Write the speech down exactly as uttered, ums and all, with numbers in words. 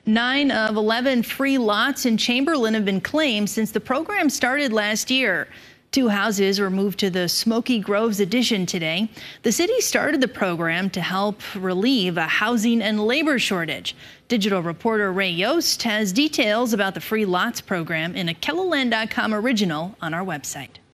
Nine of eleven free lots in Chamberlain have been claimed since the program started last year. Two houses were moved to the Smoky Groves addition today. The city started the program to help relieve a housing and labor shortage. Digital reporter Ray Yost has details about the free lots program in a Kelloland dot com original on our website.